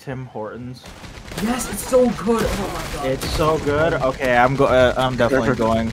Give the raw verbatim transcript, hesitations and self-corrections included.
Tim Hortons? Yes, it's so good. Oh my god. It's so good. Okay, I'm go. Uh, I'm definitely going.